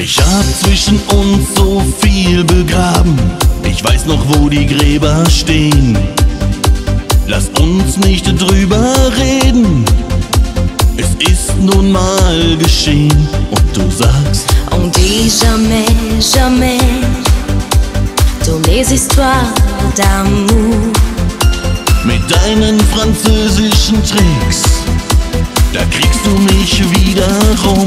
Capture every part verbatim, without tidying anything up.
Ich hab zwischen uns so viel begraben. Ich weiß noch, wo die Gräber stehen. Lass uns nicht drüber reden. Es ist nun mal geschehen. Und du sagst: On dit jamais, jamais dans les histoires d'amour. Mit deinen französischen Tricks, da kriegst du mich wieder rum.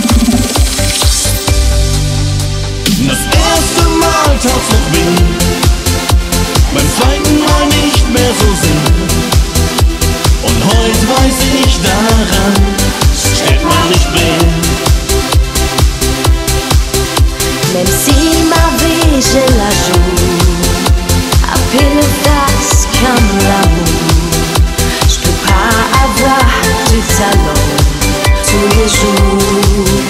Das erste Mal tat's noch weh, beim zweiten Mal nicht mehr so sehr. Und heute weiß ich daran, steht man nicht mehr. Même si ma vie je la joue à pile face comme l'amour, je peux pas avoir du talent tous les jours.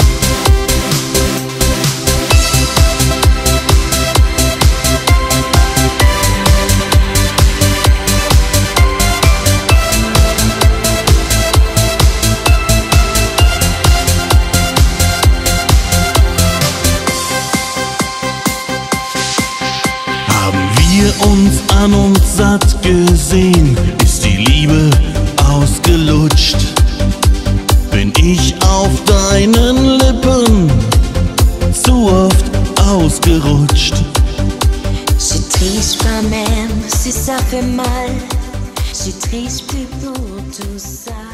Uns an uns satt gesehen, ist die Liebe ausgelutscht. Bin ich auf deinen Lippen zu oft ausgerutscht. Je triche pas même si ça fait mal, je triche plus pour tout ça.